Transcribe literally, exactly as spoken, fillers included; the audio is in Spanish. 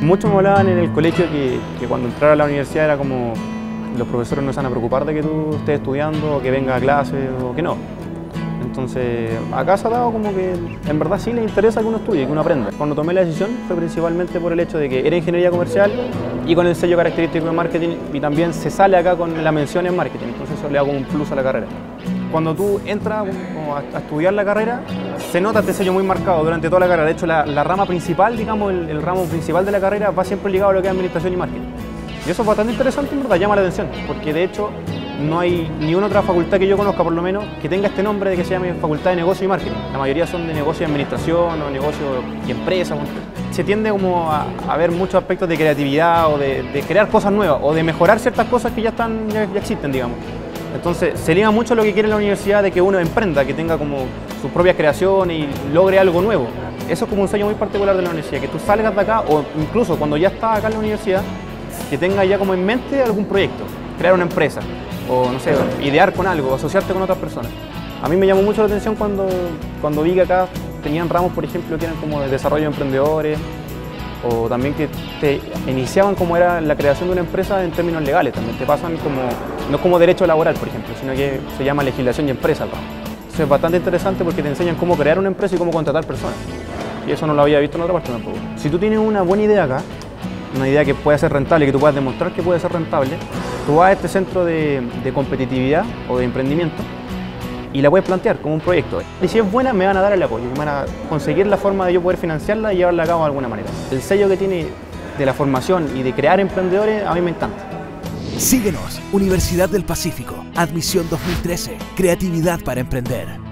Muchos me hablaban en el colegio que, que cuando entrara a la universidad era como los profesores no se van a preocupar de que tú estés estudiando o que venga a clase o que no. Entonces, acá se ha dado como que en verdad sí les interesa que uno estudie, que uno aprenda. Cuando tomé la decisión fue principalmente por el hecho de que era ingeniería comercial y con el sello característico de marketing, y también se sale acá con la mención en marketing, entonces eso le da como un plus a la carrera. Cuando tú entras como a, a estudiar la carrera, se nota este sello muy marcado durante toda la carrera. De hecho, la, la rama principal, digamos, el, el ramo principal de la carrera va siempre ligado a lo que es administración y marketing. Y eso es bastante interesante, en verdad, llama la atención, porque de hecho no hay ni una otra facultad que yo conozca, por lo menos, que tenga este nombre de que se llame Facultad de Negocio y Marketing. La mayoría son de negocio y administración o negocio y empresa. Se tiende como a, a ver muchos aspectos de creatividad o de, de crear cosas nuevas o de mejorar ciertas cosas que ya, están, ya, ya existen, digamos. Entonces se liga mucho lo que quiere la universidad de que uno emprenda, que tenga como sus propias creaciones y logre algo nuevo. Eso es como un sello muy particular de la universidad, que tú salgas de acá o incluso cuando ya estás acá en la universidad, que tengas ya como en mente algún proyecto, crear una empresa o no sé, idear con algo, asociarte con otras personas. A mí me llamó mucho la atención cuando, cuando vi que acá tenían ramos, por ejemplo, que eran como de desarrollo de emprendedores o también que te iniciaban como era la creación de una empresa en términos legales, también te pasan como, no es como derecho laboral, por ejemplo, sino que se llama legislación y empresa. Eso es bastante interesante porque te enseñan cómo crear una empresa y cómo contratar personas. Y eso no lo había visto en otra parte tampoco. Si tú tienes una buena idea acá, una idea que pueda ser rentable, que tú puedas demostrar que puede ser rentable, tú vas a este centro de, de competitividad o de emprendimiento y la puedes plantear como un proyecto. Y si es buena, me van a dar el apoyo, me van a conseguir la forma de yo poder financiarla y llevarla a cabo de alguna manera. El sello que tiene de la formación y de crear emprendedores a mí me encanta. Síguenos, Universidad del Pacífico, admisión dos mil trece, creatividad para emprender.